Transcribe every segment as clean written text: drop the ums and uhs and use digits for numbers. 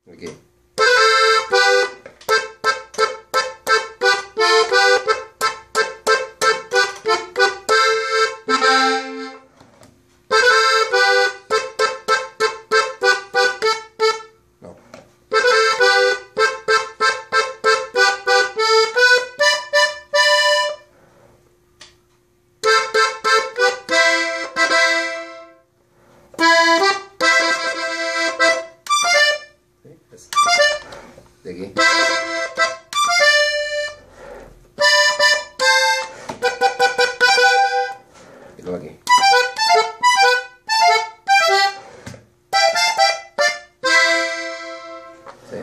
Aquí. No. De aquí. Y luego aquí. ¿Sí?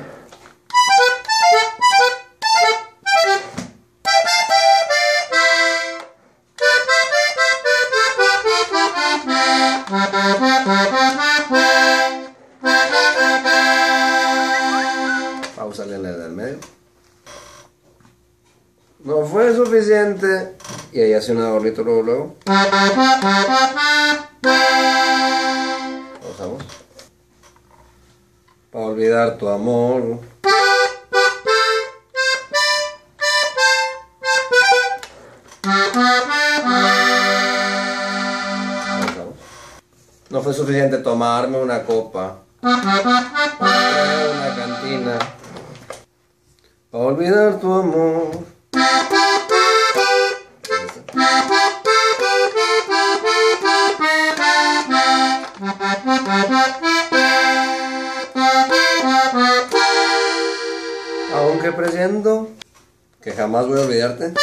Pausale en el del medio. No fue suficiente. Y ahí hace un adornito luego. Pausamos. Para olvidar tu amor. Pausamos. No fue suficiente tomarme una copa. Una cantina. Para olvidar tu amor. Aunque presiento que jamás voy a olvidarte.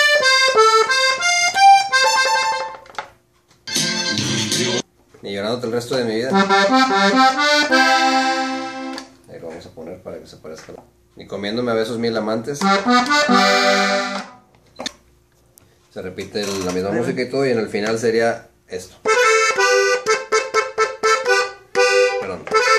Ni llorándote el resto de mi vida. Ahí lo vamos a poner para que se parezca. Ni comiéndome a besos mil amantes. Se repite la misma música y todo, y en el final sería esto. Perdón.